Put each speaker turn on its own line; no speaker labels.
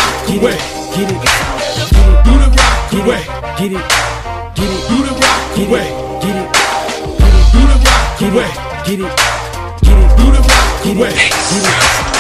rock away.
Get it.
Do the rock away.
Get it.
Do the rock away.
Get it.
Do the rock away.
Get it.
Do the rock away.
Get it.